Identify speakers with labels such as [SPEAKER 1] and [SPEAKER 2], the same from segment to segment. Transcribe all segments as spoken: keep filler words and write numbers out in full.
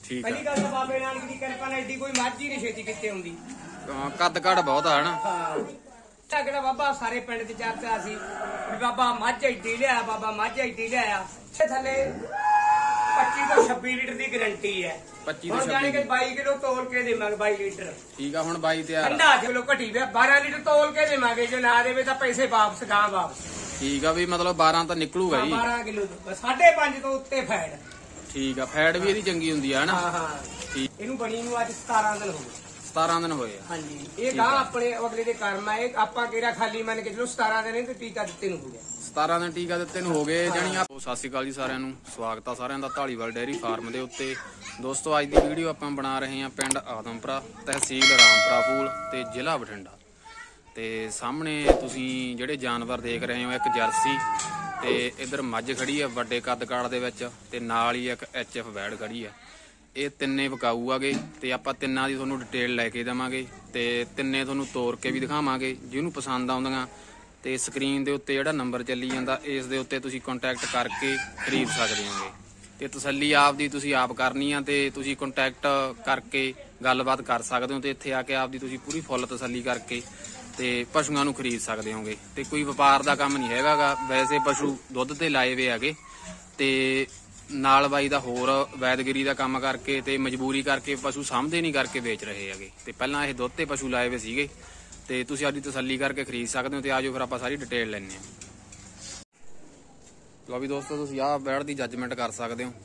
[SPEAKER 1] ठीक
[SPEAKER 2] पहली गल तो बाबे नानक दी किरपा नाल एडी कोई मੱਝ ही नहीं छेती किते हुंदी।
[SPEAKER 1] कद काठ बहुत है ना।
[SPEAKER 2] हां तगड़ा बाबा सारे पिंड च चर्चा सी भी बाबा मੱਝ एडी लिया बाबा मੱਝ एडी लिया थले पच्चीस तो छब्बीस लीटर की गारंटी है। पच्चीस तो जाने के बाईस किलो तोल के देवांगे बाईस लीटर। ठीक है हुण बाईस तैयार ठंडा किलो घटी वे बारह लीटर तोल के देवांगे जो ना देवे तां पैसे वापस गां वापस। ठीक है भी मतलब बारह तो निकलूगा जी। बारह किलो साढ़े पांच तो उत्ते फैट। ठीक है फैट भी इहदी चंगी हुंदी है ना। हां हां ठीक इहनू बनी नू अज सतारह दिन हो गए। सतारह दिन होए हां जी ये गां अपने अगले दे कर्म है आपां केरा खाली मन के चलो सतारह दिन ते टीका दित्ते नू हो गया। सतारह दिन टीका दित्ते नू हो गए जानी आप। सत श्री अकाल जी सारिਆਂ ਨੂੰ ਸਵਾਗਤ ਆ ਸਾਰਿਆਂ ਦਾ ਢਾਲੀਵਾਲ ਡੇਅਰੀ ਫਾਰਮ ਦੇ ਉੱਤੇ। ਦੋਸਤੋ ਅੱਜ ਦੀ ਵੀਡੀਓ ਆਪਾਂ ਬਣਾ ਰਹੇ ਹਾਂ ਪਿੰਡ ਆਦਮਪੁਰਾ ਤਹਿਸੀਲ ਰਾਮਪੁਰਾ ਫੂਲ ਤੇ ਜ਼ਿਲ੍ਹਾ ਬਠਿੰਡਾ। ਤੇ ਸਾਹਮਣੇ ਤੁਸੀਂ ਜਿਹੜੇ ਜਾਨਵਰ ਦੇਖ ਰਹੇ ਹੋ ਇੱਕ ਜਰਸੀ ਤੇ ਇਧਰ ਮੱਝ ਖੜੀ ਹੈ ਵੱਡੇ ਕੱਦ ਕਾਠ ਦੇ ਵਿੱਚ ਤੇ ਨਾਲ ਹੀ ਇੱਕ ਐਚ ਐਫ ਵੈੜ ਖੜੀ ਹੈ। ਇਹ ਤਿੰਨੇ ਵਿਕਾਊ ਆਗੇ ਤੇ ਆਪਾਂ ਤਿੰਨਾਂ ਦੀ ਤੁਹਾਨੂੰ ਡਿਟੇਲ ਲੈ ਕੇ ਦੇਵਾਂਗੇ ਤੇ ਤਿੰਨੇ ਤੁਹਾਨੂੰ ਤੋੜ ਕੇ ਵੀ ਦਿਖਾਵਾਂਗੇ। ਜਿਹਨੂੰ ਪਸੰਦ ਆਉਂਦੀਆਂ ਤੇ ਸਕਰੀਨ ਦੇ ਉੱਤੇ ਜਿਹੜਾ ਨੰਬਰ ਚੱਲੀ ਜਾਂਦਾ ਇਸ ਦੇ ਉੱਤੇ ਤੁਸੀਂ ਕੰਟੈਕਟ ਕਰਕੇ ਖਰੀਦ ਸਕਦੇ ਹੋਗੇ। ਤੇ ਤਸੱਲੀ ਆਪਦੀ ਤੁਸੀਂ ਆਪ ਕਰਨੀ ਆ ਤੇ ਤੁਸੀਂ ਕੰਟੈਕਟ ਕਰਕੇ ਗੱਲਬਾਤ ਕਰ ਸਕਦੇ ਹੋ ਤੇ ਇੱਥੇ ਆ ਕੇ ਆਪਦੀ ਤੁਸੀਂ ਪੂਰੀ ਫੁੱਲ ਤਸੱਲੀ ਕਰਕੇ ਤੇ ਪਸ਼ੂਆਂ ਨੂੰ ਖਰੀਦ ਸਕਦੇ ਹੋਗੇ। ਤੇ ਕੋਈ ਵਪਾਰ ਦਾ ਕੰਮ ਨਹੀਂ ਹੈਗਾਗਾ ਵੈਸੇ ਪਸ਼ੂ ਦੁੱਧ ਤੇ ਲਾਏ ਵੇ ਹੈਗੇ ਤੇ ਨਾਲ ਬਾਈ ਦਾ ਹੋਰ ਵੈਦਗਿਰੀ ਦਾ ਕੰਮ ਕਰਕੇ ਤੇ ਮਜਬੂਰੀ ਕਰਕੇ ਪਸ਼ੂ ਸਾਂਭਦੇ ਨਹੀਂ ਕਰਕੇ ਵੇਚ ਰਹੇ ਹੈਗੇ। ਤੇ ਪਹਿਲਾਂ ਇਹ ਦੁੱਧ ਤੇ ਪਸ਼ੂ ਲਾਏ ਵੇ ਸੀਗੇ ਤੇ ਤੁਸੀਂ ਆਪਦੀ ਤਸੱਲੀ ਕਰਕੇ ਖਰੀਦ ਸਕਦੇ ਹੋ। ਤੇ ਆਜੋ ਫਿਰ ਆਪਾਂ ਸਾਰੀ ਡਿਟੇਲ ਲੈਣੇ ਆ। ਲਓ ਵੀ ਦੋਸਤੋ ਤੁਸੀਂ ਆਹ ਬੈੜ ਦੀ ਜੱਜਮੈਂਟ ਕਰ ਸਕਦੇ ਹੋ।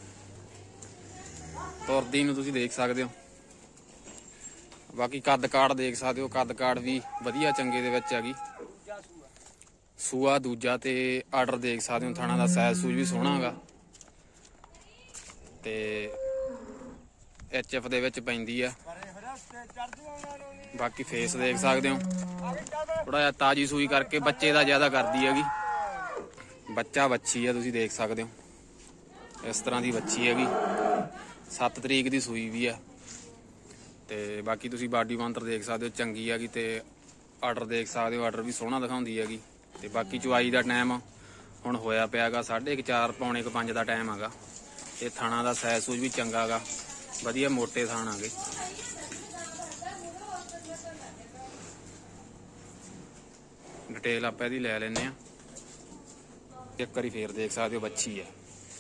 [SPEAKER 2] ਤੁਰਦੀ ਨੂੰ ਤੁਸੀਂ ਦੇਖ ਸਕਦੇ ਹੋ। ਬਾਕੀ ਕੱਦ ਕਾਠ ਦੇਖ ਸਕਦੇ ਹੋ ਕੱਦ ਕਾਠ ਵੀ ਵਧੀਆ ਚੰਗੇ ਦੇ ਵਿੱਚ ਹੈਗੀ। ਸੂਆ ਦੂਜਾ ਤੇ ਆਰਡਰ ਦੇਖ ਸਕਦੇ ਹੋ। ਥਾਣਾ ਦਾ ਸਾਈਜ਼ ਸੂਜ ਵੀ ਸੋਹਣਾ ਹੈਗਾ ਤੇ ਐਚ ਐਫ ਦੇ ਵਿੱਚ ਪੈਂਦੀ ਆ। ਬਾਕੀ ਫੇਸ ਦੇਖ ਸਕਦੇ ਹੋ ਥੋੜਾ ਜਿਹਾ ਤਾਜੀ ਸੂਈ ਕਰਕੇ ਬੱਚੇ ਦਾ ਜ਼ਿਆਦਾ ਕਰਦੀ ਹੈਗੀ। ਬੱਚਾ ਵੱਛੀ ਆ ਤੁਸੀਂ ਦੇਖ ਸਕਦੇ ਹੋ ਇਸ ਤਰ੍ਹਾਂ ਦੀ ਵੱਛੀ ਹੈਗੀ। ਸੱਤ ਤਰੀਕ ਦੀ ਸੂਈ ਵੀ ਆ ਤੇ ਬਾਕੀ ਤੁਸੀਂ ਬਾਡੀ ਬਾਂਤਰ ਦੇਖ ਸਕਦੇ ਹੋ ਚੰਗੀ ਹੈਗੀ ਤੇ ਆਰਡਰ ਦੇਖ ਸਕਦੇ ਹੋ ਆਰਡਰ ਵੀ ਸੋਹਣਾ ਦਿਖਾਉਂਦੀ ਹੈਗੀ। ਤੇ ਬਾਕੀ ਚੁਆਈ ਦਾ ਟਾਈਮ ਹੁਣ ਹੋਇਆ ਪਿਆ ਹੈਗਾ ਸਾਢੇ ਕੁ ਚਾਰ ਪੌਣੇ ਕੁ ਪੰਜ ਦਾ ਟਾਈਮ ਹੈਗਾ। ਤੇ ਥਾਣਾ ਦਾ ਸਾਈਜ਼ ਸੂਜ ਵੀ ਚੰਗਾ ਹੈਗਾ ਵਧੀਆ ਮੋਟੇ ਥਾਣ ਆਗੇ। ਡਿਟੇਲ ਆਪਾਂ ਇਹਦੀ ਲੈ ਲੈਨੇ ਆ ਇੱਕ ਵਾਰੀ ਫੇਰ ਦੇਖ ਸਕਦੇ ਹੋ ਬੱਚੀ ਹੈ।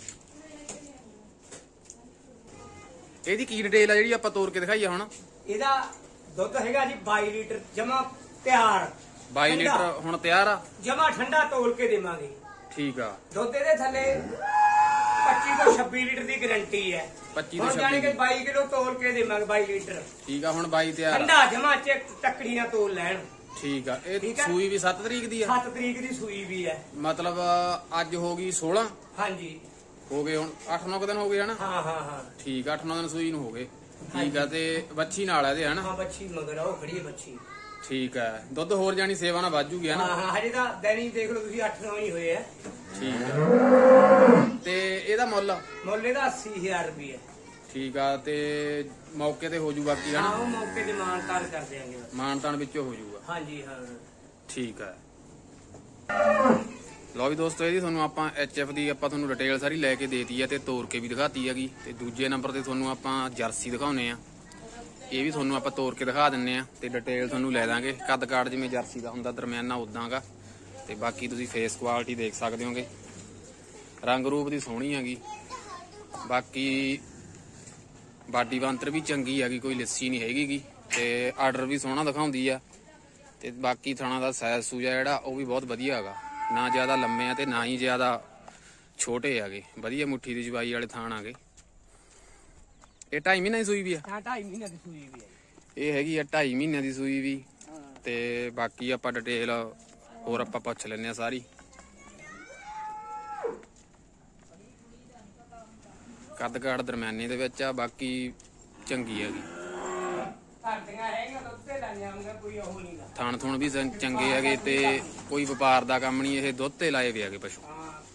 [SPEAKER 2] ਇਹਦੀ ਕੀ ਡਿਟੇਲ ਆ ਜਿਹੜੀ ਆਪਾਂ ਤੋੜ ਕੇ ਦਿਖਾਈ ਆ ਹੁਣ। ਇਹਦਾ ਦੁੱਧ ਹੈਗਾ ਜੀ ਬਾਈ ਲੀਟਰ ਜਮਾ ਤਿਆਰ। ਬਾਈ ਲੀਟਰ ਹੁਣ ਤਿਆਰ ਆ ਜਮਾ ਠੰਡਾ ਤੋਲ ਕੇ ਦੇਵਾਂਗੇ। ਠੀਕ ਆ ਦੁੱਧ ਇਹਦੇ ਥੱਲੇ ਪੱਚੀ ਤੋਂ ਛੱਬੀ ਲੀਟਰ ਦੀ ਗਾਰੰਟੀ ਹੈ। ਪੱਚੀ ਤੋਂ ਛੱਬੀ ਕੇ ਬਾਈ ਕਿਲੋ ਤੋਲ ਕੇ ਦੇਵਾਂਗੇ ਬਾਈ ਲੀਟਰ। ਠੀਕ ਆ ਹੁਣ ਬਾਈ ਤਿਆਰ ਠੰਡਾ ਜਮਾ ਚ ਟੱਕੜੀ ਨਾਲ ਤੋਲ ਲੈਣ। ਠੀਕ ਆ ਇਹ ਸੂਈ ਵੀ ਸੱਤ ਤਰੀਕ ਦੀ ਆ। ਸੱਤ ਤਰੀਕ ਦੀ ਸੂਈ ਵੀ ਹੈ ਮਤਲਬ ਅੱਜ ਹੋ ਗਈ ਸੋਲਾਂ। ਹਾਂਜੀ ਹੋ ਗਏ ਹੁਣ ਅੱਠ ਨੌ ਦਿਨ ਹੋ ਗਏ ਹਨਾ। ਹਾਂ ਹਾਂ ਹਾਂ ਠੀਕ ਆ ਅੱਠ ਨੌ ਦਿਨ ਸੂਈ ਨੂੰ ਹੋ ਗਏ। ਠੀਕ ਆ ਤੇ ਬੱਚੀ ਨਾਲ ਇਹਦੇ ਹਨਾ। ਹਾਂ ਬੱਚੀ ਮਗਰ ਉਹ ਖੜੀ ਹੈ ਬੱਚੀ। ਠੀਕ ਹੈ ਦੁੱਧ ਹੋਰ ਜਾਨੀ ਸੇਵਾ ਨਾਲ ਵਾਜੂਗੀ ਹਨਾ। ਹਾਂ ਹਾਂ ਹਜੇ ਤਾਂ ਦੈਨੀ ਦੇਖ ਲਓ ਤੁਸੀਂ ਅੱਠ ਨੌ ਹੀ ਹੋਏ ਆ। ਠੀਕ ਹੈ ਤੇ ਇਹਦਾ ਮੁੱਲ ਮੁੱਲ ਇਹਦਾ ਅੱਸੀ ਹਜ਼ਾਰ ਰੁਪਏ। ਠੀਕ ਆ ਤੇ ਮੌਕੇ ਤੇ ਹੋ ਜੂ ਬਾਕੀ ਹਨਾ। ਹਾਂ ਮੌਕੇ ਤੇ ਮਾਨਤਾਨ ਕਰ ਦਿਆਂਗੇ ਮਾਨਤਾਨ ਵਿੱਚੋਂ ਹੋ ਜੂਗਾ। ਹਾਂਜੀ ਹਾਂ ਠੀਕ ਹੈ। ਲਓ ਵੀ ਦੋਸਤੋ ਇਹਦੀ ਤੁਹਾਨੂੰ ਆਪਾਂ ਐਚ ਐਫ ਦੀ ਆਪਾਂ ਤੁਹਾਨੂੰ ਡਿਟੇਲ ਸਾਰੀ ਲੈ ਕੇ ਦੇਤੀ ਹੈ ਤੇ ਤੋੜ ਕੇ ਵੀ ਦਿਖਾਤੀ ਹੈਗੀ। ਤੇ ਦੂਜੇ ਨੰਬਰ ਤੇ ਤੁਹਾਨੂੰ ਆਪਾਂ ਜਰਸੀ ਦਿਖਾਉਨੇ ਆ ਇਹ ਵੀ ਤੁਹਾਨੂੰ ਆਪਾਂ ਤੋੜ ਕੇ ਦਿਖਾ ਦਿੰਨੇ ਆ ਤੇ ਡਿਟੇਲ ਤੁਹਾਨੂੰ ਲੈ ਦਾਂਗੇ। ਕੱਦ ਕਾਠ ਜਿਵੇਂ ਜਰਸੀ ਦਾ ਹੁੰਦਾ ਦਰਮਿਆਨਾ ਉਦਾਂ ਗਾ ਤੇ ਬਾਕੀ ਤੁਸੀਂ ਫੇਸ ਕੁਆਲਿਟੀ ਦੇਖ ਸਕਦੇ ਹੋਗੇ ਰੰਗ ਰੂਪ ਦੀ ਸੋਹਣੀ ਹੈਗੀ। ਬਾਕੀ ਬਾਡੀ ਬਾਂਤਰ ਵੀ ਚੰਗੀ ਹੈਗੀ ਕੋਈ ਲੱਸੀ ਨਹੀਂ ਹੈਗੀ ਤੇ ਆਰਡਰ ਵੀ ਸੋਹਣਾ ਦਿਖਾਉਂਦੀ ਆ। ਤੇ ਬਾਕੀ ਥਾਣਾ ਦਾ ਸਾਈਜ਼ ਸੂਜਾ ਜਿਹੜਾ ਉਹ ਵੀ ਬਹੁਤ ਵਧੀਆ ਹੈਗਾ ਨਾ ਜ਼ਿਆਦਾ ਲੰਮੇ ਆ ਤੇ ਨਾ ਹੀ ਜ਼ਿਆਦਾ ਛੋਟੇ ਹੈਗੇ ਵਧੀਆ ਮੁੱਠੀ ਦੀ ਜਵਾਈ ਵਾਲੇ ਥਾਣ ਆਗੇ। ਇਹ ਢਾਈ ਮਹੀਨੇ ਦੀ ਸੂਈ ਵੀ ਆ। ਹਾਂ ਢਾਈ ਮਹੀਨੇ ਦੀ ਸੂਈ ਵੀ ਆ। ਇਹ ਹੈਗੀ ਆ ਢਾਈ ਮਹੀਨੇ ਦੀ ਸੂਈ ਵੀ ਤੇ ਬਾਕੀ ਆਪਾਂ ਡਿਟੇਲ ਹੋਰ ਆਪਾਂ ਪੁੱਛ ਲੈਨੇ ਆ ਸਾਰੀ। ਕੱਦ ਕਾਠ ਦਰਮਿਆਨੇ ਦੇ ਵਿੱਚ ਆ ਬਾਕੀ ਚੰਗੀ ਹੈਗੀ। ਥਾਣ ਥੁਣ ਵੀ ਚੰਗੇ ਹੈਗੇ ਤੇ ਕੋਈ ਵਪਾਰ ਦਾ ਕੰਮ ਨਹੀਂ ਇਹ ਦੁੱਧ ਤੇ ਲਾਏ ਵੇ ਹੈਗੇ ਪਸ਼ੂ।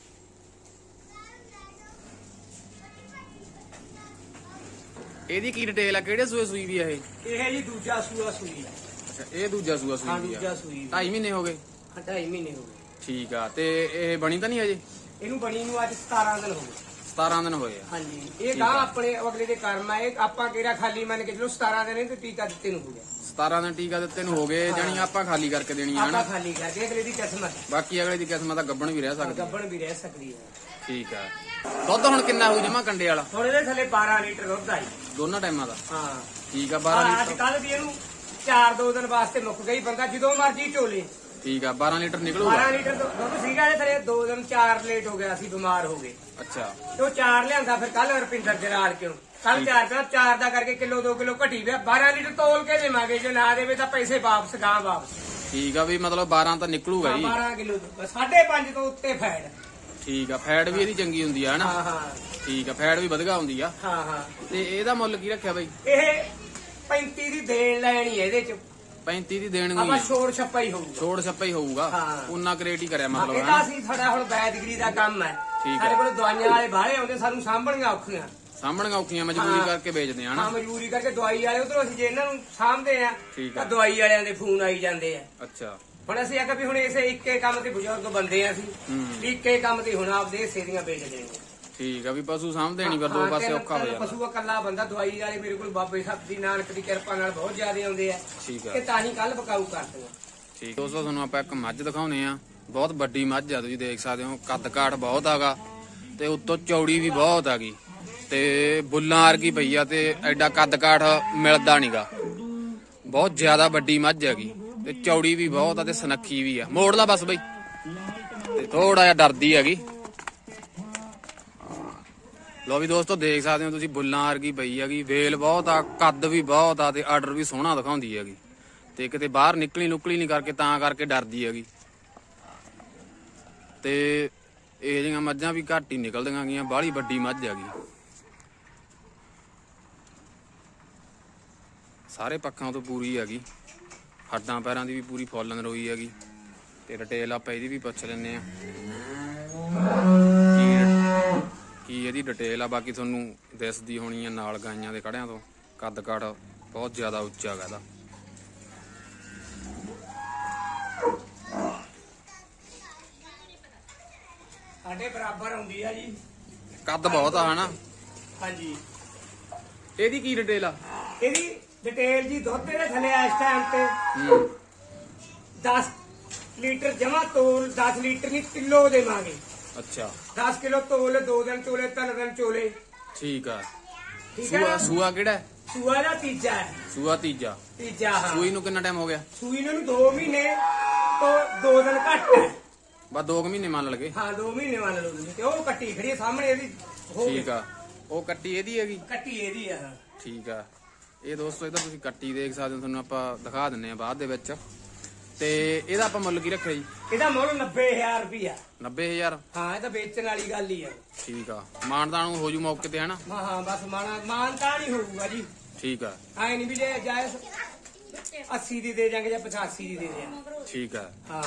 [SPEAKER 2] ਇਹਦੀ ਕੀ ਡਿਟੇਲ ਆ ਕਿਹੜੇ ਸੂਏ ਸੂਈ ਵੀ ਆ ਇਹ। ਇਹ ਜੀ ਦੂਜਾ ਸੂਆ ਸੂਈ। ਅੱਛਾ ਇਹ ਦੂਜਾ ਸੂਆ ਸੂਈ ਵੀ ਆ। ਢਾਈ ਮਹੀਨੇ ਹੋ ਗਏ। ਢਾਈ ਮਹੀਨੇ ਹੋ ਗਏ। ਠੀਕ ਆ ਤੇ ਇਹ ਬਣੀ ਤਾਂ ਨਹੀਂ ਅਜੇ। ਇਹਨੂੰ ਬਣੀ ਨੂੰ ਅੱਜ ਸਤਾਰਾਂ ਦਿਨ ਹੋ ਗਏ।
[SPEAKER 1] सतारह दिन होए
[SPEAKER 2] हाँ जी ये गां अपने अगले दे कर्म है ਆਪਾਂ केरा खाली मान के चलो सतारह दिन ਤੇ ਟੀਕਾ ਦਿੱਤੇ ਨੂੰ ਹੋ ਗਿਆ
[SPEAKER 1] सतारह दिन टीका ਦਿੱਤੇ ਨੂੰ ਹੋ ਗਏ ਜਾਨੀ ਆਪਾਂ ਖਾਲੀ ਕਰਕੇ ਦੇਣੀ ਹੈ ਨਾ
[SPEAKER 2] ਆਪਾਂ ਖਾਲੀ ਕਰਕੇ ਅਗਲੇ ਦੀ ਕਿਸਮਤ
[SPEAKER 1] ਬਾਕੀ ਅਗਲੇ ਦੀ ਕਿਸਮਤ ਤਾਂ ਗੱਬਣ ਵੀ ਰਹਿ ਸਕਦੀ
[SPEAKER 2] ਗੱਬਣ ਵੀ ਰਹਿ ਸਕਦੀ ਹੈ
[SPEAKER 1] ਠੀਕ ਆ ਦੁੱਧ ਹੁਣ ਕਿੰਨਾ ਹੋਊ ਜਮਾ ਕੰਡੇ ਵਾਲਾ
[SPEAKER 2] ਹੁਣ ਇਹਦੇ ਥੱਲੇ ਬਾਰਾਂ ਲੀਟਰ ਦੁੱਧ ਆਈ
[SPEAKER 1] ਦੋਨਾਂ ਟਾਈਮਾਂ ਦਾ
[SPEAKER 2] ਹਾਂ
[SPEAKER 1] ਠੀਕ ਆ ਬਾਰਾਂ
[SPEAKER 2] ਅੱਜ
[SPEAKER 1] ਲੀਟਰ
[SPEAKER 2] ਕੱਲ ਵੀ ਇਹਨੂੰ ਚਾਰ ਦੋ ਦਿਨ ਵਾਸਤੇ ਮੁੱਕ ਗਈ ਬੰਦਾ ਜਦੋਂ ਮਰਜੀ ਝੋਲੇ
[SPEAKER 1] ਠੀਕ ਆ ਬਾਰਾਂ ਲੀਟਰ ਨਿਕਲੂਗਾ
[SPEAKER 2] ਬਾਰਾਂ ਲੀਟਰ ਦੁੱਧ ਸੀਗਾ ਇਹਦੇ ਥੱਲੇ ਦੋ ਦਿਨ ਚਾਰ ਲੇਟ ਹੋ ਗਿਆ ਸੀ ਬਿਮਾਰ ਹੋ ਗਏ
[SPEAKER 1] ਅੱਛਾ
[SPEAKER 2] ਤੇ ਉਹ ਚਾਰ ਲਿਆਂਦਾ ਫਿਰ ਕੱਲ ਰੁਪਿੰਦਰ ਜਰਾਲ ਕਿਉਂ ਕੱਲ ਚਾਰ ਦਾ ਚਾਰ ਦਾ ਕਰਕੇ ਕਿਲੋ ਦੋ ਕਿਲੋ ਘਟੀ ਪਿਆ ਬਾਰਾਂ ਲੀਟਰ ਤੋਲ ਕੇ ਦੇਵਾਂਗੇ ਜੇ ਨਾ ਦੇਵੇ ਤਾਂ ਪੈਸੇ ਵਾਪਸ ਗਾਂ ਵਾਪਸ
[SPEAKER 1] ਠੀਕ ਆ ਵੀ ਮਤਲਬ ਬਾਰਾਂ ਤਾਂ ਨਿਕਲੂਗਾ ਜੀ
[SPEAKER 2] ਬਾਰਾਂ ਕਿਲੋ ਸਾਢੇ ਪੰਜ ਤੋਂ ਉੱਤੇ ਫੈਟ
[SPEAKER 1] ਠੀਕ ਆ ਫੈਟ ਵੀ ਇਹਦੀ ਚੰਗੀ ਹੁੰਦੀ ਆ ਹਨਾ
[SPEAKER 2] ਹਾਂ ਹਾਂ
[SPEAKER 1] ਠੀਕ ਆ ਫੈਟ ਵੀ ਵਧਗਾ ਹੁੰਦੀ ਆ
[SPEAKER 2] ਹਾਂ ਹਾਂ
[SPEAKER 1] ਤੇ ਇਹਦਾ ਮੁੱਲ ਕੀ ਰੱਖਿਆ ਬਾਈ
[SPEAKER 2] ਇਹ ਪੈਂਤੀ ਦੀ ਦੇਣ ਲੈਣੀ ਹੈ ਇਹਦੇ ਚ
[SPEAKER 1] ਪੈਂਤੀ ਦੀ ਦੇਣ
[SPEAKER 2] ਆਪਾਂ
[SPEAKER 1] ਗਈ
[SPEAKER 2] ਛੋੜ ਛੱਪਾ ਹੀ ਹੋਊਗਾ
[SPEAKER 1] ਛੋੜ ਛੱਪਾ ਹੀ ਹੋਊਗਾ
[SPEAKER 2] ਹਾਂ।
[SPEAKER 1] ਉਨਾ ਕ੍ਰੇਟ ਹੀ ਕਰਿਆ ਮਤਲਬ
[SPEAKER 2] ਇਹਦਾ
[SPEAKER 1] ਹਨਾ
[SPEAKER 2] ਅਸੀਂ ਸਾਡਾ ਹੁਣ ਵੈਦਗਰੀ ਦਾ ਕੰਮ ਹੈ
[SPEAKER 1] ਠੀਕ
[SPEAKER 2] ਸਾਡੇ
[SPEAKER 1] ਹੈ।
[SPEAKER 2] ਕੋਲ ਦਵਾਈਆਂ ਵਾਲੇ ਬਾਹਲੇ ਆਉਂਦੇ ਸਾਨੂੰ ਸਾਂਭਣੀਆਂ ਔਖੀਆਂ
[SPEAKER 1] ਸਾਹਮਣੀਆਂ ਔਖੀਆਂ ਮਜਬੂਰੀ
[SPEAKER 2] ਹਾਂ।
[SPEAKER 1] ਕਰਕੇ ਵੇਚਦੇ ਆ
[SPEAKER 2] ਹਾਂ
[SPEAKER 1] ਹਨਾ
[SPEAKER 2] ਮਜਬੂਰੀ ਕਰਕੇ ਦਵਾਈ ਵਾਲੇ ਉਧਰੋਂ ਅਸੀਂ ਜੇ ਇਹਨਾਂ ਨੂੰ ਸਾਂਭਦੇ ਆ
[SPEAKER 1] ਠੀਕ
[SPEAKER 2] ਤਾਂ
[SPEAKER 1] ਹੈ।
[SPEAKER 2] ਦਵਾਈ ਵਾਲਿਆਂ ਦੇ ਫੋਨ ਆਈ ਜਾਂਦੇ ਆ
[SPEAKER 1] ਅੱਛਾ
[SPEAKER 2] ਹੁਣ ਅਸੀਂ ਆਖਿਆ ਵੀ ਹੁਣ ਇਸੇ ਇੱਕੇ ਕੰਮ ਤੇ ਬਜ਼ੁਰਗ ਬੰਦੇ ਆ ਅਸੀਂ
[SPEAKER 1] ਹੂੰ।
[SPEAKER 2] ਇੱਕੇ ਕੰਮ ਤੇ ਹੁਣ ਆਪਦੇ ਹਿੱਸੇ ਦੀਆਂ ਵੇਚਦੇ ਆ
[SPEAKER 1] ਠੀਕ ਆ ਵੀ ਪਸ਼ੂ ਸਾਂਭਦੇ ਨਹੀਂ ਪਰ ਦੋ
[SPEAKER 2] ਹਾਂ,
[SPEAKER 1] ਪਾਸੇ
[SPEAKER 2] ਤਿੰਨ-
[SPEAKER 1] ਔਖਾ ਹੋ
[SPEAKER 2] ਤਿੰਨ
[SPEAKER 1] ਜਾਂਦਾ
[SPEAKER 2] ਪਸ਼ੂ ਇਕੱਲਾ ਬੰਦਾ ਦਵਾਈ ਵਾਲੇ ਮੇਰੇ ਕੋਲ ਬਾਬੇ ਸਾਹਿਬ ਦੀ ਨਾਨਕ ਦੀ ਕਿਰਪਾ ਨਾਲ ਬਹੁਤ ਜ਼ਿਆਦੇ ਆਉਂਦੇ ਆ
[SPEAKER 1] ਠੀਕ ਆ
[SPEAKER 2] ਤੇ ਤਾਂ ਹੀ ਕੱਲ ਬਕਾਊ ਕਰਦੇ ਆ
[SPEAKER 1] ਠੀਕ ਦੋਸਤੋ ਤੁਹਾਨੂੰ ਆਪਾਂ ਇੱਕ ਮੱਝ ਦਿਖਾਉਨੇ ਆ ਬਹੁਤ ਵੱਡੀ ਮੱਝ ਆ ਤੁਸੀਂ ਦੇਖ ਸਕਦੇ ਹੋ ਕੱਦ ਕਾਠ ਬਹੁਤ ਆਗਾ ਤੇ ਉੱਤੋਂ ਚੌੜੀ ਵੀ ਬਹੁਤ ਆਗੀ ਤੇ ਬੁੱਲਾਂ ਵਰਗੀ ਪਈ ਆ ਤੇ ਐਡਾ ਕੱਦ ਕਾਠ ਮਿਲਦਾ ਨਹੀਂਗਾ ਬਹੁਤ ਜ਼ਿਆਦਾ ਵੱਡੀ ਮੱਝ ਹੈਗੀ ਤੇ ਚੌੜੀ ਵੀ ਬਹੁਤ ਆ ਤੇ ਸੁਨੱਖੀ ਵੀ ਆ ਮੋੜ ਲਾ ਬਸ ਬਈ ਤੇ ਥੋੜਾ ਜਿਹਾ ਡਰਦੀ ਹੈਗੀ ਲੋ ਵੀ ਦੋਸਤੋ ਦੇਖ ਸਕਦੇ ਹੋ ਤੁਸੀਂ ਬੁੱਲਾਂ ਵਰਗੀ ਪਈ ਹੈਗੀ ਵੇਲ ਬਹੁਤ ਆ ਕੱਦ ਵੀ ਬਹੁਤ ਆ ਤੇ ਆਰਡਰ ਵੀ ਸੋਹਣਾ ਦਿਖਾਉਂਦੀ ਹੈਗੀ ਤੇ ਕਿਤੇ ਬਾਹਰ ਨਿਕਲੀ ਨੁਕਲੀ ਨਹੀਂ ਕਰਕੇ ਤਾਂ ਕਰਕੇ ਡਰਦੀ ਹੈਗੀ ਤੇ ਇਹ ਜਿਹੀਆਂ ਮੱਝਾਂ ਵੀ ਘੱਟ ਹੀ ਨਿਕਲਦੀਆਂ ਗਈਆਂ ਬਾਹਲੀ ਵੱਡੀ ਮੱਝ ਹੈਗੀ ਸਾਰੇ ਪੱਖਾਂ ਤੋਂ ਪੂਰੀ ਹੈਗੀ ਹੱਡਾਂ ਪੈਰਾਂ ਦੀ ਵੀ ਪੂਰੀ ਫੁੱਲ ਨਰੋਈ ਹੈਗੀ ਤੇ ਡਿਟੇਲ ਆਪਾਂ ਇਹਦੀ ਵੀ ਪੁੱਛ ਲੈਨੇ ਆ ਕੀ ਕੀ ਇਹਦੀ ਡਿਟੇਲ ਆ ਬਾਕੀ ਤੁਹਾਨੂੰ ਦਿਸਦੀ ਹੋਣੀ ਆ ਨਾਲ ਗਾਈਆਂ ਦੇ ਕੜਿਆਂ ਤੋਂ ਕੱਦ ਕਾਠ ਬਹੁਤ ਜ਼ਿਆਦਾ ਉੱਚਾ ਹੈਗਾ ਇਹਦਾ
[SPEAKER 2] ਸਾਡੇ ਬਰਾਬਰ ਆਉਂਦੀ ਆ ਜੀ
[SPEAKER 1] ਕੱਦ ਬਹੁਤ ਆ ਹਨਾ
[SPEAKER 2] ਹਾਂਜੀ
[SPEAKER 1] ਇਹਦੀ ਕੀ ਡਿਟੇਲ ਆ
[SPEAKER 2] ਇਹਦੀ ਡਿਟੇਲ ਜੀ ਦੁੱਧ ਦੇ ਥੱਲੇ ਆ ਇਸ ਟਾਈਮ ਤੇ
[SPEAKER 1] ਹੂੰ
[SPEAKER 2] ਦਸ ਲੀਟਰ ਜਮਾ ਤੋਲ ਦਸ ਲੀਟਰ ਨਹੀਂ ਕਿਲੋ ਦੇਵਾਂਗੇ
[SPEAKER 1] ਅੱਛਾ
[SPEAKER 2] ਦਸ ਕਿਲੋ ਤੋਲ ਦੋ ਦਿਨ ਚੋਲੇ ਤਿੰਨ ਦਿਨ ਚੋਲੇ
[SPEAKER 1] ਠੀਕ ਆ
[SPEAKER 2] ਠੀਕ ਹੈ
[SPEAKER 1] ਸੂਆ
[SPEAKER 2] ਨਾ?
[SPEAKER 1] ਸੂਆ ਕਿਹੜਾ ਹੈ?
[SPEAKER 2] ਸੂਆ ਦਾ ਤੀਜਾ ਹੈ
[SPEAKER 1] ਸੂਆ ਤੀਜਾ
[SPEAKER 2] ਤੀਜਾ ਹਾਂ
[SPEAKER 1] ਸੂਈ ਨੂੰ ਕਿੰਨਾ ਟਾਈਮ ਹੋ ਗਿਆ
[SPEAKER 2] ਸੂਈ ਨੂੰ ਦੋ ਮਹੀਨੇ ਤੋਂ ਦੋ ਦਿਨ ਘੱਟ ਹੈ
[SPEAKER 1] ਬਸ ਦੋ ਕੁ ਮਹੀਨੇ ਮੰਨ ਲਗੇ
[SPEAKER 2] ਹਾਂ ਦੋ ਮਹੀਨੇ ਮੰਨ ਲਓ ਤੁਸੀਂ ਤੇ ਉਹ ਕੱਟੀ ਖੜੀ ਹੈ ਸਾਹਮਣੇ ਇਹਦੀ ਹੋ ਗਈ।
[SPEAKER 1] ਠੀਕ ਆ ਉਹ ਕੱਟੀ ਇਹਦੀ ਹੈਗੀ
[SPEAKER 2] ਕੱਟੀ ਇਹਦੀ ਆ ਹਾਂ।
[SPEAKER 1] ਠੀਕ ਆ ਇਹ ਦੋਸਤੋ ਇਹਦਾ ਤੁਸੀਂ ਕੱਟੀ ਦੇਖ ਸਕਦੇ ਹੋ ਤੁਹਾਨੂੰ ਆਪਾਂ ਦਿਖਾ ਦਿੰਨੇ ਆ ਬਾਅਦ ਦੇ ਵਿੱਚ ਤੇ ਇਹਦਾ ਆਪਾਂ ਮੁੱਲ ਕੀ ਰੱਖਿਆ ਜੀ
[SPEAKER 2] ਇਹਦਾ ਮੁੱਲ ਨੱਬੇ ਹਜ਼ਾਰ ਰੁਪਇਆ
[SPEAKER 1] ਨੱਬੇ ਹਜ਼ਾਰ
[SPEAKER 2] ਹਾਂ ਇਹ ਤਾਂ ਵੇਚਣ ਵਾਲੀ ਗੱਲ ਹੀ ਆ
[SPEAKER 1] ਠੀਕ ਆ ਮਾਨਦਾਨ ਹੋ ਜੂ ਮੌਕੇ ਤੇ ਹਨਾ
[SPEAKER 2] ਹਾਂ ਹਾਂ ਬਸ ਮਾਣਾ ਮਾਨਤਾ ਨਹੀਂ ਹੋਊਗਾ ਜੀ
[SPEAKER 1] ਠੀਕ ਆ
[SPEAKER 2] ਐ ਨਹੀਂ ਵੀ ਜੇ ਜਾਇਜ਼ ਅੱਸੀ ਦੀ ਦੇ ਜਾਂਗੇ ਜਾਂ ਪਚਾਸੀ ਦੀ ਦੇ ਦਿਆਂਗੇ
[SPEAKER 1] ਠੀਕ ਆ
[SPEAKER 2] ਹਾਂ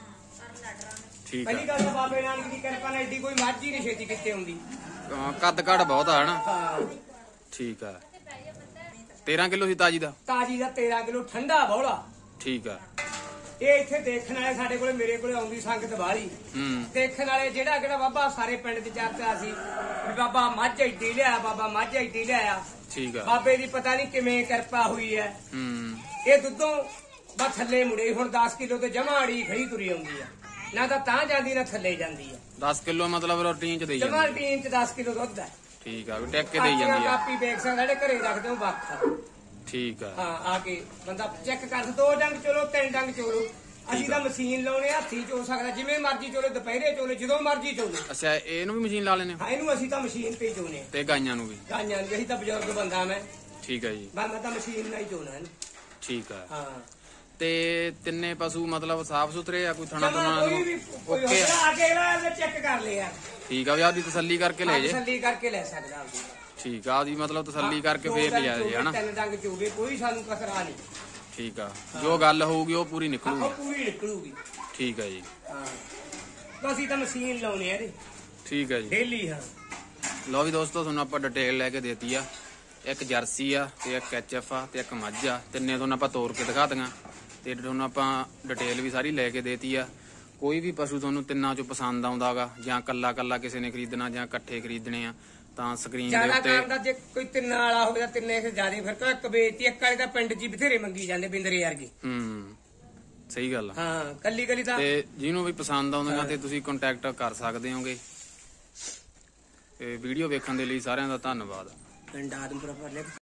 [SPEAKER 1] ਠੀਕ
[SPEAKER 2] ਪਹਿਲੀ
[SPEAKER 1] ਆ
[SPEAKER 2] ਗੱਲ ਤਾਂ ਬਾਬੇ ਨਾਨਕ ਦੀ ਕਿਰਪਾ ਨਾਲ ਏਡੀ ਕੋਈ ਮੱਝ ਹੀ ਨਹੀਂ ਛੇਤੀ ਕਿੱਥੇ ਹੁੰਦੀ
[SPEAKER 1] ਹਾਂ, ਕੱਦ ਕਾਠ ਬਹੁਤ ਆ ਹਨਾ
[SPEAKER 2] ਹਾਂ
[SPEAKER 1] ਠੀਕ ਆ ਤੇਰਾਂ ਕਿਲੋ ਸੀ ਤਾਜੀ ਦਾ
[SPEAKER 2] ਤਾਜੀ ਦਾ ਤੇਰਾਂ ਕਿਲੋ ਠੰਡਾ ਬੋਲਾ
[SPEAKER 1] ਠੀਕ ਆ
[SPEAKER 2] ਇਹ ਇੱਥੇ ਦੇਖਣ ਵਾਲੇ ਸਾਡੇ ਕੋਲੇ ਮੇਰੇ ਕੋਲੇ ਆਉਂਦੀ ਸੰਗਤ ਬਾਹਲੀ
[SPEAKER 1] ਹੂੰ
[SPEAKER 2] ਦੇਖਣ ਵਾਲੇ ਜਿਹੜਾ ਕਿਹੜਾ ਬਾਬਾ ਸਾਰੇ ਪਿੰਡ ਚ ਚਰਚਾ ਸੀ ਵੀ ਬਾਬਾ ਮੱਝ ਏਡੀ ਲਿਆ ਬਾਬਾ ਮੱਝ ਏਡੀ ਲਿਆ
[SPEAKER 1] ਠੀਕ ਆ
[SPEAKER 2] ਬਾਬੇ ਦੀ ਪਤਾ ਨਹੀਂ ਕਿਵੇਂ ਕਿਰਪਾ ਹੋਈ ਹੈ
[SPEAKER 1] ਹੂੰ
[SPEAKER 2] ਇਹ ਦੁੱਧੋਂ ਬਾ ਥੱਲੇ ਮੁੜੇ ਹੁਣ ਦਸ ਕਿਲੋ ਤੇ ਜਮਾ ਅੜੀ ਖੜੀ ਤੁਰੀ ਆਉਂਦੀ ਆ ਨਾ ਤਾਂ ਤਾਂ ਜਾਂਦੀ ਨਾ ਥੱਲੇ ਜਾਂਦੀ ਆ
[SPEAKER 1] ਦਸ ਕਿਲੋ ਮਤਲਬ ਰੋਟੀਨ ਚ ਦੇਈ
[SPEAKER 2] ਜਮਾ
[SPEAKER 1] ਜਾਂਦੀ
[SPEAKER 2] ਟੀਨ ਚ ਦਸ ਕਿਲੋ ਦੁੱਧ ਹੈ
[SPEAKER 1] ਠੀਕ ਆ ਵੀ ਟੈਕ ਕੇ ਦੇਈ ਜਾਂਦੀ ਆ
[SPEAKER 2] ਕਾਪੀ ਵੇਖ ਸਕਦੇ ਜਿਹੜੇ ਘਰੇ ਰੱਖਦੇ ਹੋ ਵੱਖ
[SPEAKER 1] ਠੀਕ ਆ
[SPEAKER 2] ਹਾਂ ਆ ਕੇ ਬੰਦਾ ਚੈੱਕ ਕਰ ਦੋ ਡੰਗ ਚੋਲੋ ਤਿੰਨ ਡੰਗ ਚੋਲੋ ਅਸੀਂ ਤਾਂ ਮਸ਼ੀਨ ਲਾਉਣੇ ਹੱਥੀ ਚੋ ਸਕਦਾ ਜਿਵੇਂ ਮਰਜ਼ੀ ਚੋਲੇ ਦੁਪਹਿਰੇ ਚੋਲੇ ਜਦੋਂ ਮਰਜ਼ੀ ਚੋਲੇ
[SPEAKER 1] ਅੱਛਾ ਇਹਨੂੰ ਵੀ ਮਸ਼ੀਨ ਲਾ ਲੈਨੇ
[SPEAKER 2] ਹਾਂ ਇਹਨੂੰ ਅਸੀਂ ਤਾਂ ਮਸ਼ੀਨ ਤੇ ਹੀ ਚੋਨੇ
[SPEAKER 1] ਤੇ ਗਾਈਆਂ ਨੂੰ ਵੀ
[SPEAKER 2] ਗਾਈਆਂ ਨੂੰ ਅਸੀਂ ਤਾਂ ਬਜ਼ੁਰਗ ਬੰਦਾ ਮੈਂ
[SPEAKER 1] ਠੀਕ ਆ ਜੀ
[SPEAKER 2] ਮੈਂ ਮੈਂ ਤਾਂ ਮਸ਼ੀਨ ਨਾਲ ਹੀ ਚੋਣਾ ਇਹਨੂੰ
[SPEAKER 1] ਠੀਕ ਆ
[SPEAKER 2] ਹਾਂ
[SPEAKER 1] ਤੇ ਤਿੰਨੇ ਪਸ਼ੂ ਮਤਲਬ ਸਾਫ ਸੁਥਰੇ ਆ ਕੋਈ ਥਣਾ
[SPEAKER 2] ਜਮਾਂ
[SPEAKER 1] ਤੁਣਾ
[SPEAKER 2] ਕੋਈ ਵੀ ਕੋਈ
[SPEAKER 1] ਓਕੇ ਆ
[SPEAKER 2] ਹੋਟਲ ਆ ਕੇ ਇਹਦਾ ਚੈੱਕ ਕਰ ਲਿਆ
[SPEAKER 1] ਠੀਕ ਆ ਵੀ ਆਪਦੀ ਤਸੱਲੀ ਕਰਕੇ ਲੈ ਜੇ
[SPEAKER 2] ਤਸੱਲੀ ਕਰਕੇ ਲੈ ਸਕਦਾ ਆਪਦੀ
[SPEAKER 1] ਠੀਕ ਆ ਆਪਦੀ ਮਤਲਬ ਤਸੱਲੀ ਕਰਕੇ
[SPEAKER 2] ਦੋ
[SPEAKER 1] ਫੇਰ
[SPEAKER 2] ਡੰਗ
[SPEAKER 1] ਲਿਆ ਜੇ
[SPEAKER 2] ਚੋਗੇ,
[SPEAKER 1] ਹਨਾ
[SPEAKER 2] ਤਿੰਨ ਡੰਗ ਚੋਗੇ ਕੋਈ ਸਾਨੂੰ ਕਸਰਾ ਨਹੀਂ
[SPEAKER 1] ਠੀਕ ਆ ਜੋ ਗੱਲ ਹੋਊਗੀ ਉਹ ਪੂਰੀ
[SPEAKER 2] ਹਾਂ,
[SPEAKER 1] ਨਿਕਲੂਗੀ
[SPEAKER 2] ਉਹ ਪੂਰੀ ਨਿਕਲੂਗੀ
[SPEAKER 1] ਠੀਕ ਆ ਜੀ
[SPEAKER 2] ਹਾਂ ਤਾਂ ਅਸੀਂ ਤਾਂ ਮਸ਼ੀਨ ਲਾਉਣੇ ਆ ਇਹਦੇ
[SPEAKER 1] ਠੀਕ ਆ ਜੀ
[SPEAKER 2] ਡੇਲੀ ਹਾਂ
[SPEAKER 1] ਲਓ ਵੀ ਦੋਸਤੋ ਤੁਹਾਨੂੰ ਆਪਾਂ ਡਿਟੇਲ ਲੈ ਕੇ ਦੇਤੀ ਆ ਇੱਕ ਜਰਸੀ ਆ ਤੇ ਇੱਕ ਐਚ ਐਫ ਆ ਤੇ ਇੱਕ ਮੱਝ ਆ ਤਿੰਨੇ ਤੁਹਾਨੂੰ ਆਪਾਂ ਤੋੜ ਕੇ ਦਿਖਾ ਦੀਆਂ ਤੇ ਤੁਹਾਨੂੰ ਆਪਾਂ ਡਿਟੇਲ ਵੀ ਸਾਰੀ ਲੈ ਕੇ ਦੇਤੀ ਆ ਕੋਈ ਵੀ ਪਸ਼ੂ ਤੁਹਾਨੂੰ ਤਿੰਨਾਂ ਚੋਂ ਪਸੰਦ ਆਉਂਦਾਗਾ ਜਾਂ ਕੱਲਾ ਕੱਲਾ ਕਿਸੇ ਨੇ ਖਰੀਦਣਾ ਜਾਂ ਇਕੱਠੇ ਖਰੀਦਣੇ ਆ ਤਾਂ ਸਕਰੀਨ ਦੇ
[SPEAKER 2] ਜਿਆਦਾ
[SPEAKER 1] ਉੱਤੇ
[SPEAKER 2] ਕੰਮ ਦਾ ਜੇ ਕੋਈ ਤਿੰਨਾਂ ਵਾਲਾ ਹੋਵੇ ਤਾਂ ਤਿੰਨੇ ਸੇ ਜ਼ਿਆਦਾ ਫਿਰ ਤਾਂ ਇੱਕ ਵੇਚਤੀ ਇੱਕ ਵਾਲੇ ਤਾਂ ਪਿੰਡ 'ਚ ਹੀ ਬਥੇਰੇ ਮੰਗੀ ਜਾਂਦੇ ਬਿੰਦਰੇ ਵਰਗੇ।
[SPEAKER 1] ਹੂੰ ਸਹੀ ਗੱਲ ਆ।
[SPEAKER 2] ਹਾਂ ਕੱਲੀ ਕੱਲੀ ਤਾਂ
[SPEAKER 1] ਤੇ ਜਿਹਨੂੰ ਵੀ ਪਸੰਦ ਆਉਂਦੀਆਂ ਤੇ ਤੁਸੀਂ ਕੰਟੈਕਟ ਕਰ ਸਕਦੇ ਹੋਗੇ। ਤੇ ਵੀਡੀਓ ਵੇਖਣ ਦੇ ਲਈ ਸਾਰਿਆਂ ਦਾ ਧੰਨਵਾਦ।
[SPEAKER 2] ਪਿੰਡ ਆਦਮਪੁਰਾ ਪਰ